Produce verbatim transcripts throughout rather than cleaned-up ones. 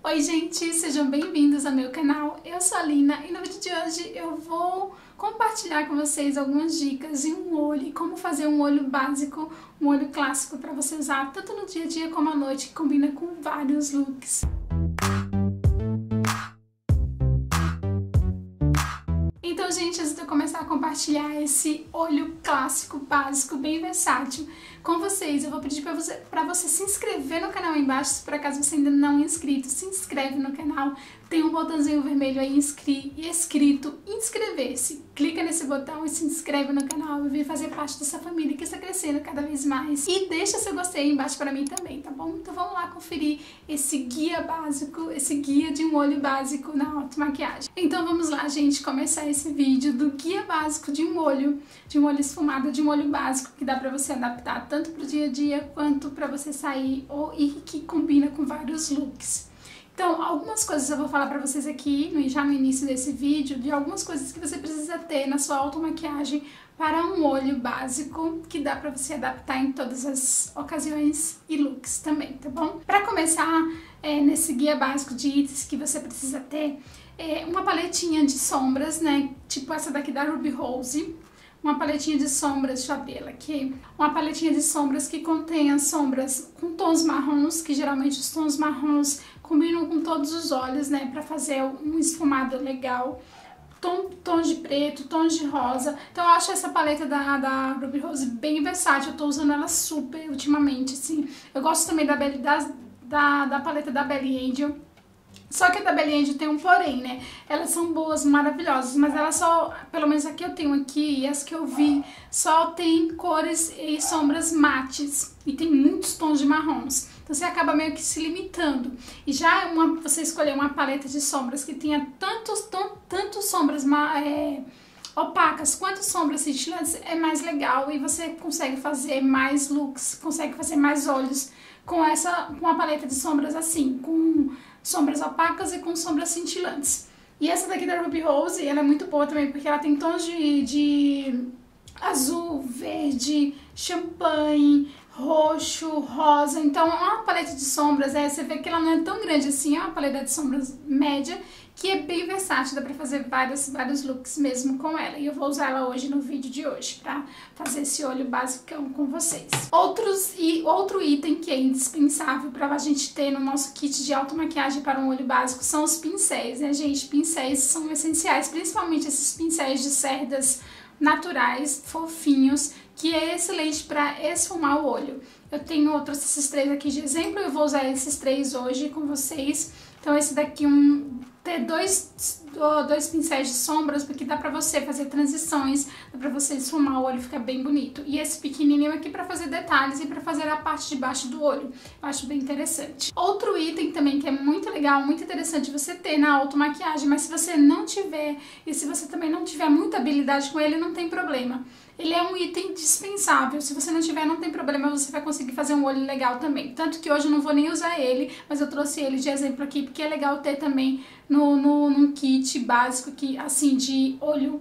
Oi gente, sejam bem-vindos ao meu canal, eu sou a Lina e no vídeo de hoje eu vou compartilhar com vocês algumas dicas de um olho, como fazer um olho básico, um olho clássico para você usar tanto no dia a dia como à noite, que combina com vários looks. Então, gente, antes de eu começar a compartilhar esse olho clássico, básico, bem versátil com vocês, eu vou pedir para você, para você se inscrever no canal aí embaixo, se por acaso você ainda não é inscrito, se inscreve no canal, tem um botãozinho vermelho aí inscri, escrito inscrever-se. Clica nesse botão e se inscreve no canal e vem fazer parte dessa família que está crescendo cada vez mais. E deixa seu gostei aí embaixo para mim também, tá bom? Então vamos lá conferir esse guia básico, esse guia de um olho básico na automaquiagem. Então vamos lá, gente, começar esse vídeo do guia básico de um olho, de um olho esfumado, de um olho básico que dá para você adaptar tanto para o dia a dia quanto para você sair ou, e que combina com vários looks. Então, algumas coisas eu vou falar pra vocês aqui, já no início desse vídeo, de algumas coisas que você precisa ter na sua automaquiagem para um olho básico, que dá pra você adaptar em todas as ocasiões e looks também, tá bom? Pra começar, é, nesse guia básico de itens que você precisa ter, é uma paletinha de sombras, né, tipo essa daqui da Ruby Rose, uma paletinha de sombras, deixa eu abrir ela aqui, uma paletinha de sombras que contém as sombras com tons marrons, que geralmente os tons marrons combinam com todos os olhos, né, pra fazer um esfumado legal, tom, tons de preto, tons de rosa. Então eu acho essa paleta da, da Ruby Rose bem versátil, eu tô usando ela super ultimamente, assim. Eu gosto também da, da, da, da paleta da Belly Angel. Só que a da Belly Angel tem um porém, né? Elas são boas, maravilhosas, mas elas só, pelo menos a que eu tenho aqui e as que eu vi, só tem cores e sombras mates e tem muitos tons de marrons. Então você acaba meio que se limitando. E já uma, você escolher uma paleta de sombras que tenha tantos, tanto, tanto sombras é, opacas quanto sombras cintilantes é mais legal e você consegue fazer mais looks, consegue fazer mais olhos com essa, com a paleta de sombras assim, com sombras opacas e com sombras cintilantes. E essa daqui da Ruby Rose, ela é muito boa também, porque ela tem tons de, de azul, verde, champanhe, roxo, rosa. Então é uma paleta de sombras, é, você vê que ela não é tão grande assim, é uma paleta de sombras média, que é bem versátil, dá pra fazer vários, vários looks mesmo com ela. E eu vou usar ela hoje no vídeo de hoje, pra fazer esse olho basicão com vocês. Outros, e, outro item que é indispensável pra gente ter no nosso kit de automaquiagem para um olho básico são os pincéis, né, gente? Pincéis são essenciais, principalmente esses pincéis de cerdas naturais, fofinhos, que é excelente para esfumar o olho. Eu tenho outros, esses três aqui de exemplo, eu vou usar esses três hoje com vocês. Então esse daqui, um, ter dois, dois pincéis de sombras, porque dá pra você fazer transições, dá pra você esfumar o olho, fica bem bonito. E esse pequenininho aqui pra fazer detalhes e pra fazer a parte de baixo do olho. Eu acho bem interessante. Outro item também que é muito legal, muito interessante você ter na automaquiagem, mas se você não tiver, e se você também não tiver muita habilidade com ele, não tem problema. Ele é um item dispensável, se você não tiver, não tem problema, você vai conseguir fazer um olho legal também. Tanto que hoje eu não vou nem usar ele, mas eu trouxe ele de exemplo aqui, porque é legal ter também no, no, num kit básico, que, assim, de olho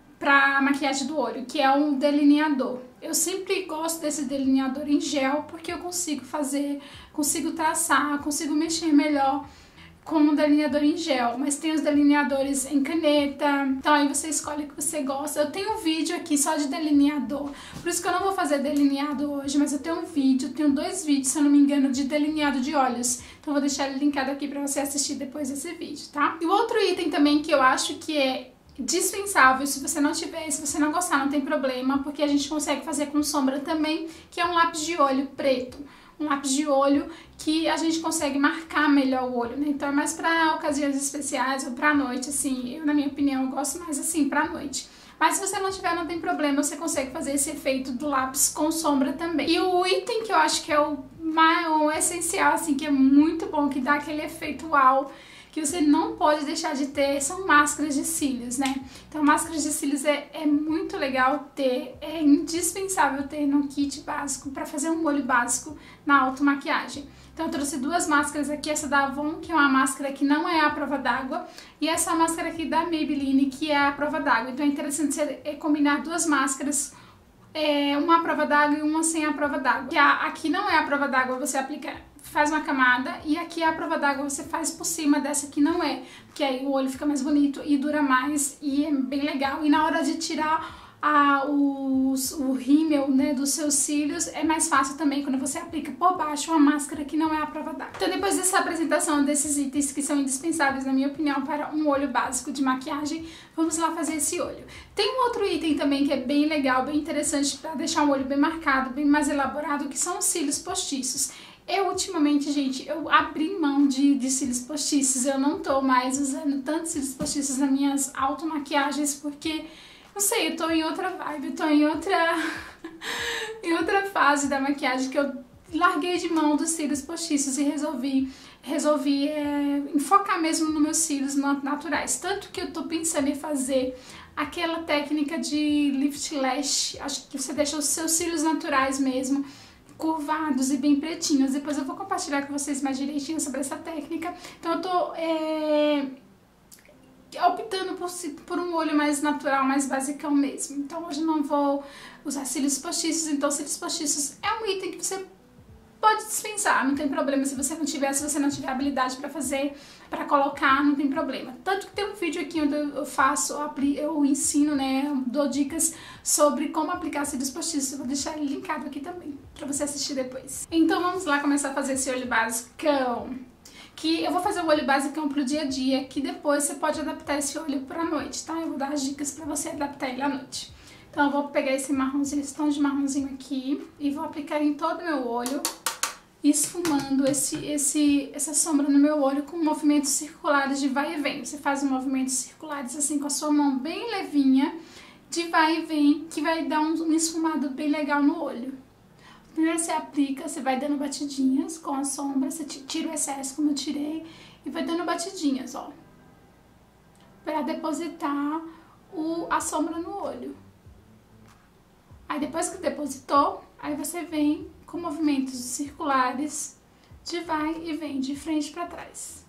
pra maquiagem do olho, que é um delineador. Eu sempre gosto desse delineador em gel, porque eu consigo fazer, consigo traçar, consigo mexer melhor com um delineador em gel, mas tem os delineadores em caneta, então aí você escolhe o que você gosta. Eu tenho um vídeo aqui só de delineador, por isso que eu não vou fazer delineado hoje, mas eu tenho um vídeo, tenho dois vídeos, se eu não me engano, de delineado de olhos, então eu vou deixar ele linkado aqui pra você assistir depois desse vídeo, tá? E o outro item também que eu acho que é dispensável, se você não tiver, se você não gostar, não tem problema, porque a gente consegue fazer com sombra também, que é um lápis de olho preto. Um lápis de olho que a gente consegue marcar melhor o olho, né? Então é mais pra ocasiões especiais ou pra noite, assim. Eu, na minha opinião, eu gosto mais assim, pra noite. Mas se você não tiver, não tem problema, você consegue fazer esse efeito do lápis com sombra também. E o item que eu acho que é o, mais, o essencial, assim, que é muito bom, que dá aquele efeito uau, que você não pode deixar de ter, são máscaras de cílios, né? Então máscaras de cílios é, é muito legal ter, é indispensável ter no kit básico para fazer um olho básico na automaquiagem. Então eu trouxe duas máscaras aqui, essa da Avon, que é uma máscara que não é a prova d'água, e essa máscara aqui da Maybelline, que é a prova d'água. Então é interessante você combinar duas máscaras, é, uma à prova d'água e uma sem a prova d'água. Aqui não é a prova d'água, você aplica faz uma camada e aqui a prova d'água você faz por cima dessa que não é, porque aí o olho fica mais bonito e dura mais e é bem legal. E na hora de tirar a, os, o rímel, né, dos seus cílios é mais fácil também quando você aplica por baixo uma máscara que não é a prova d'água. Então depois dessa apresentação desses itens que são indispensáveis na minha opinião para um olho básico de maquiagem, vamos lá fazer esse olho. Tem um outro item também que é bem legal, bem interessante para deixar o olho bem marcado, bem mais elaborado, que são os cílios postiços. Eu, ultimamente, gente, eu abri mão de, de cílios postiços, eu não tô mais usando tantos cílios postiços nas minhas automaquiagens, porque, não sei, eu tô em outra vibe, eu tô em outra, em outra fase da maquiagem, que eu larguei de mão dos cílios postiços e resolvi, resolvi é, focar mesmo nos meus cílios naturais. Tanto que eu tô pensando em fazer aquela técnica de lift lash, acho que você deixa os seus cílios naturais mesmo, curvados e bem pretinhos. Depois eu vou compartilhar com vocês mais direitinho sobre essa técnica. Então eu tô é, optando por, por um olho mais natural, mais basicão mesmo. Então hoje eu não vou usar cílios postiços. Então cílios postiços é um item que você pode dispensar, não tem problema se você não tiver, se você não tiver habilidade pra fazer, pra colocar, não tem problema. Tanto que tem um vídeo aqui onde eu faço, eu ensino, né, dou dicas sobre como aplicar cílios postiços, eu vou deixar ele linkado aqui também, pra você assistir depois. Então vamos lá começar a fazer esse olho basicão, que eu vou fazer o olho basicão pro dia a dia, que depois você pode adaptar esse olho pra noite, tá? Eu vou dar as dicas pra você adaptar ele à noite. Então eu vou pegar esse marronzinho, esse tom de marronzinho aqui, e vou aplicar em todo o meu olho, esfumando esse, esse, essa sombra no meu olho com movimentos circulares de vai e vem. Você faz movimentos circulares assim com a sua mão bem levinha, de vai e vem, que vai dar um, um esfumado bem legal no olho. Primeiro você aplica, você vai dando batidinhas com a sombra, você tira o excesso como eu tirei, e vai dando batidinhas, ó, pra depositar o, a sombra no olho. Aí depois que depositou, aí você vem com movimentos circulares de vai e vem, de frente para trás.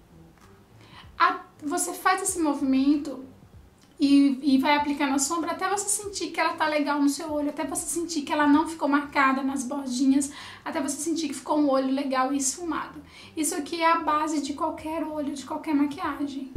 A, você faz esse movimento e, e vai aplicando a sombra até você sentir que ela tá legal no seu olho, até você sentir que ela não ficou marcada nas bordinhas, até você sentir que ficou um olho legal e esfumado. Isso aqui é a base de qualquer olho, de qualquer maquiagem.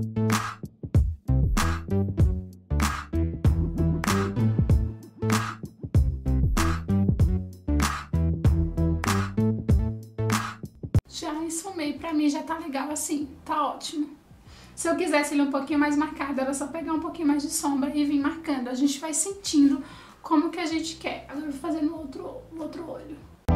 Já esfumei, pra mim já tá legal assim, tá ótimo. Se eu quisesse ele um pouquinho mais marcado, era só pegar um pouquinho mais de sombra e vir marcando. A gente vai sentindo como que a gente quer. Agora eu vou fazer no outro, no outro olho.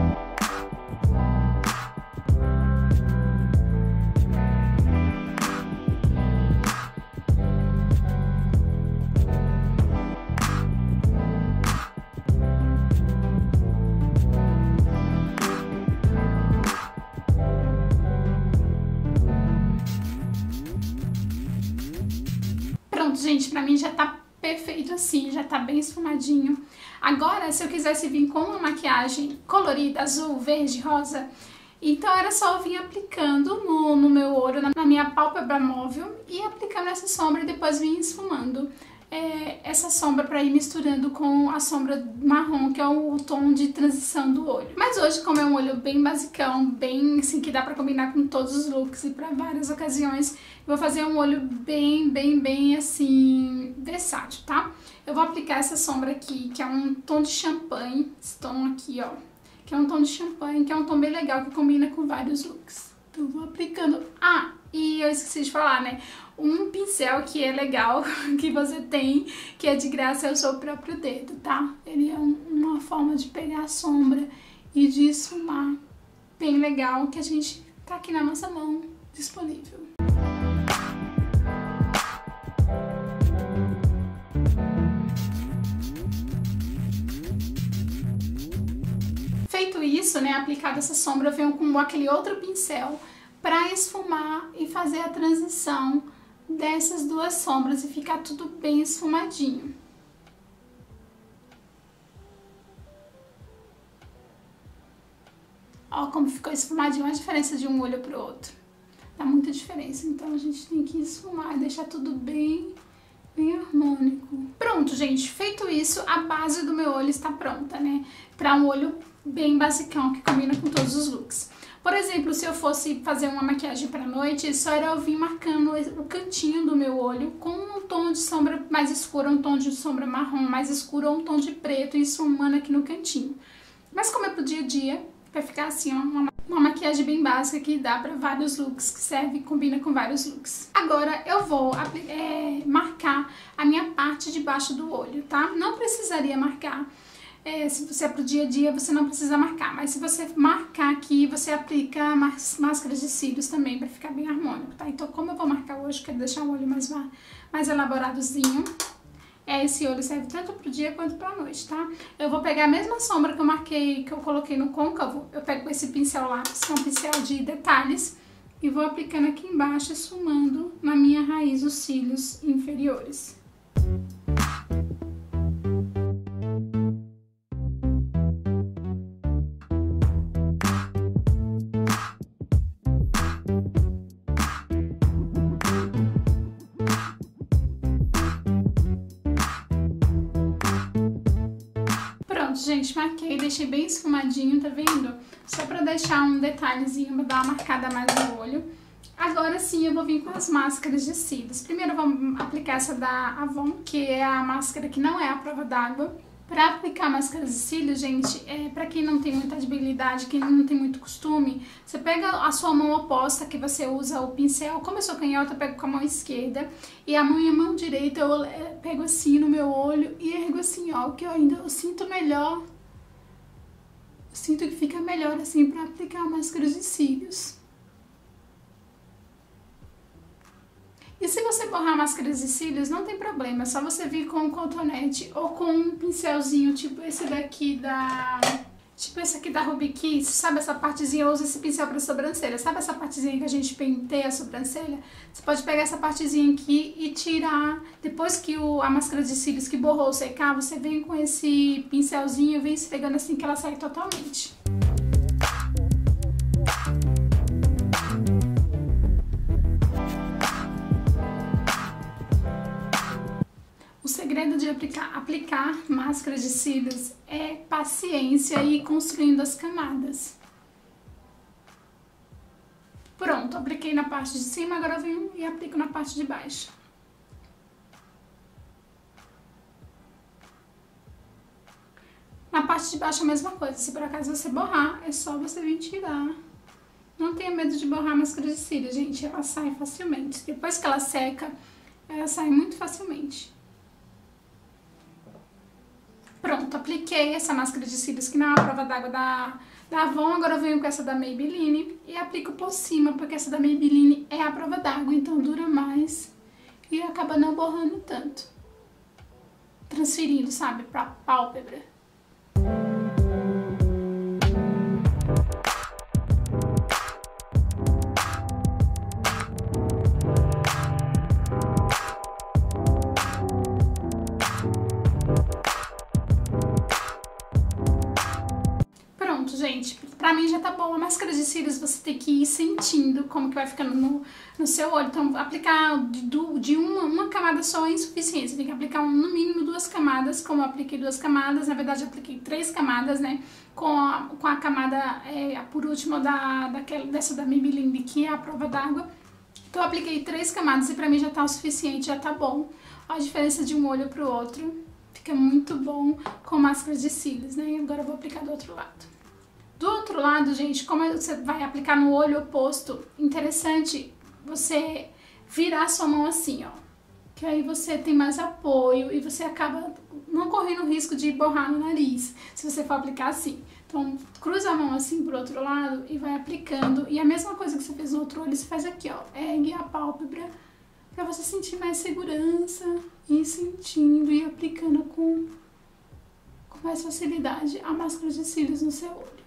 Gente, pra mim já tá perfeito assim, já tá bem esfumadinho. Agora, se eu quisesse vir com uma maquiagem colorida, azul, verde, rosa, então era só eu vir aplicando no, no meu olho, na, na minha pálpebra móvel, e aplicando essa sombra e depois vir esfumando é, essa sombra pra ir misturando com a sombra marrom, que é o, o tom de transição do olho. Mas hoje, como é um olho bem basicão, bem assim, que dá pra combinar com todos os looks e pra várias ocasiões, eu vou fazer um olho bem, bem, bem assim, versátil, tá? Eu vou aplicar essa sombra aqui, que é um tom de champanhe, esse tom aqui, ó, que é um tom de champanhe, que é um tom bem legal, que combina com vários looks. Então eu vou aplicando... Ah, e eu esqueci de falar, né? Um pincel que é legal, que você tem, que é de graça, é o seu próprio dedo, tá? Ele é um, uma forma de pegar a sombra e de esfumar bem legal, que a gente tá aqui na nossa mão, disponível. Feito isso, né, aplicada essa sombra, eu venho com aquele outro pincel para esfumar e fazer a transição dessas duas sombras e ficar tudo bem esfumadinho. Ó como ficou esfumadinho, a diferença de um olho pro outro. Dá muita diferença, então a gente tem que esfumar e deixar tudo bem, bem harmônico. Pronto, gente, feito isso, a base do meu olho está pronta, né? Para um olho bem basicão, que combina com todos os looks. Por exemplo, se eu fosse fazer uma maquiagem pra noite, só era eu vir marcando o cantinho do meu olho com um tom de sombra mais escuro, um tom de sombra marrom mais escuro ou um tom de preto e somando aqui no cantinho. Mas como é pro dia a dia, vai ficar assim, ó, uma, uma maquiagem bem básica que dá pra vários looks, que serve e combina com vários looks. Agora eu vou é, marcar a minha parte de baixo do olho, tá? Não precisaria marcar. É, se você é pro dia a dia, você não precisa marcar, mas se você marcar aqui, você aplica máscaras de cílios também, pra ficar bem harmônico, tá? Então, como eu vou marcar hoje, quero deixar o olho mais, mais elaboradozinho, é, esse olho serve tanto pro dia quanto pra noite, tá? Eu vou pegar a mesma sombra que eu marquei, que eu coloquei no côncavo, eu pego esse pincel lápis, que é um pincel de detalhes, e vou aplicando aqui embaixo e sumando na minha raiz os cílios inferiores. Gente, marquei, deixei bem esfumadinho, tá vendo? Só pra deixar um detalhezinho, pra dar uma marcada mais no olho. Agora sim eu vou vir com as máscaras de cílios. Primeiro vamos aplicar essa da Avon, que é a máscara que não é a prova d'água. Pra aplicar máscaras de cílios, gente, é, pra quem não tem muita habilidade, quem não tem muito costume, você pega a sua mão oposta, que você usa o pincel. Como eu sou canhota, eu pego com a mão esquerda. E a minha mão direita eu pego assim no meu olho e ergo assim, ó, que eu ainda eu sinto melhor. Eu sinto que fica melhor assim pra aplicar máscaras de cílios. E se você borrar máscaras de cílios, não tem problema, é só você vir com um cotonete ou com um pincelzinho, tipo esse daqui da... Tipo esse aqui da Ruby Kiss, sabe essa partezinha? Eu uso esse pincel pra sobrancelha, sabe essa partezinha que a gente penteia a sobrancelha? Você pode pegar essa partezinha aqui e tirar, depois que o, a máscara de cílios que borrou secar, você vem com esse pincelzinho e vem esfregando assim que ela sai totalmente. O segredo de aplicar, aplicar máscaras de cílios é paciência e ir construindo as camadas. Pronto, apliquei na parte de cima, agora eu venho e aplico na parte de baixo. Na parte de baixo a mesma coisa, se por acaso você borrar, é só você vir tirar. Não tenha medo de borrar a máscara de cílios, gente, ela sai facilmente. Depois que ela seca, ela sai muito facilmente. Pronto, apliquei essa máscara de cílios que não é a prova d'água da, da Avon, agora eu venho com essa da Maybelline e aplico por cima, porque essa da Maybelline é a prova d'água, então dura mais e acaba não borrando tanto. Transferindo, sabe, pra pálpebra. Gente, pra mim já tá bom. A máscara de cílios você tem que ir sentindo como que vai ficando no, no seu olho. Então, aplicar de, de uma, uma camada só é insuficiente. Você tem que aplicar um, no mínimo duas camadas. Como eu apliquei duas camadas, na verdade eu apliquei três camadas, né? Com a, com a camada, é, por último, da, daquela, dessa da Maybelline, que é a prova d'água. Então eu apliquei três camadas e pra mim já tá o suficiente, já tá bom. Olha a diferença de um olho pro outro. Fica muito bom com máscaras de cílios, né? E agora eu vou aplicar do outro lado. Do outro lado, gente, como você vai aplicar no olho oposto, interessante você virar sua mão assim, ó. Que aí você tem mais apoio e você acaba não correndo o risco de borrar no nariz, se você for aplicar assim. Então, cruza a mão assim pro outro lado e vai aplicando. E a mesma coisa que você fez no outro olho, você faz aqui, ó. Ergue a pálpebra pra você sentir mais segurança e ir sentindo e aplicando com, com mais facilidade a máscara de cílios no seu olho.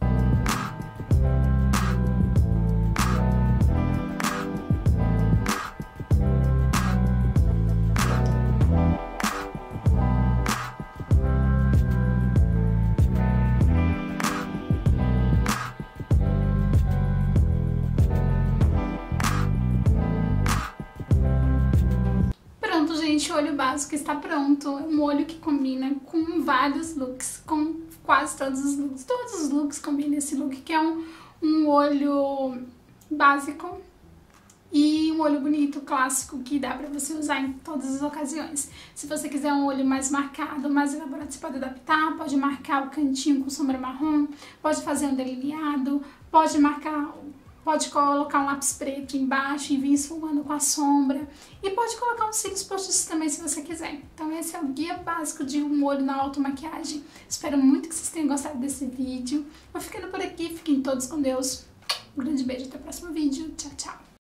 Gente, o olho básico está pronto, é um olho que combina com vários looks, com quase todos os looks, todos os looks combinam esse look, que é um, um olho básico e um olho bonito, clássico, que dá pra você usar em todas as ocasiões. Se você quiser um olho mais marcado, mais elaborado, você pode adaptar, pode marcar o cantinho com sombra marrom, pode fazer um delineado, pode marcar, pode colocar um lápis preto embaixo e vir esfumando com a sombra, e pode colocar uns cílios postiços também se você quiser. Então esse é o guia básico de um olho na automaquiagem. Espero muito que vocês tenham gostado desse vídeo. Vou ficando por aqui, fiquem todos com Deus. Um grande beijo, até o próximo vídeo. Tchau, tchau.